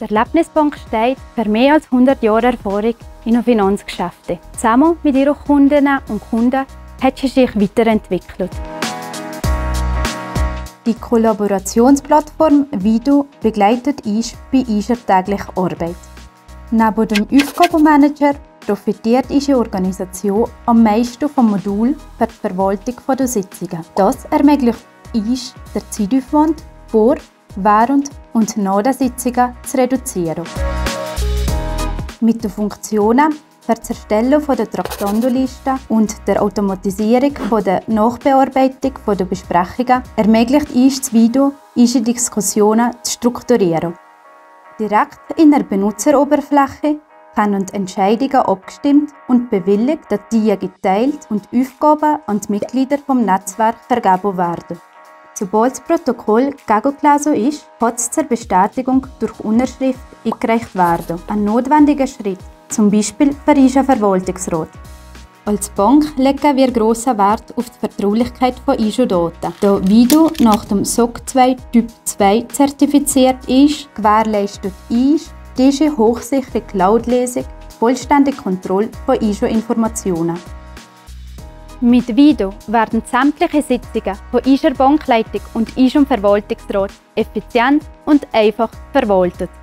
Die Erlebnisbank steht für mehr als 100 Jahre Erfahrung in den Finanzgeschäften. Zusammen mit ihren Kundinnen und Kunden hat sie sich weiterentwickelt. Die Kollaborationsplattform Vido begleitet ISH bei ihrer täglichen Arbeit. Neben dem Aufgabenmanager profitiert unsere Organisation am meisten vom Modul für die Verwaltung der Sitzungen. Das ermöglicht uns, den Zeitaufwand vor, während und nach den Sitzungen zu reduzieren. Mit den Funktionen für das Erstellen der Traktandolisten und der Automatisierung der Nachbearbeitung der Besprechungen ermöglicht uns das Video, unsere Diskussionen zu strukturieren. Direkt in der Benutzeroberfläche können Entscheidungen abgestimmt und bewilligt, Dateien geteilt und Aufgaben an die Mitglieder des Netzwerks vergeben werden. Sobald das Protokoll gegengelesen ist, kann es zur Bestätigung durch Unterschrift eingereicht werden. Ein notwendiger Schritt, zum Beispiel für unseren Verwaltungsrat. Als Bank legen wir grossen Wert auf die Vertraulichkeit von ISO-Daten. Da Vido nach dem SOC 2 Typ 2 zertifiziert ist, gewährleistet ISH diese hochsichere Cloud-Lesung die vollständige Kontrolle von ISO-Informationen. Mit Vido werden sämtliche Sitzungen von unserer Bankleitung und unserem Verwaltungsrat effizient und einfach verwaltet.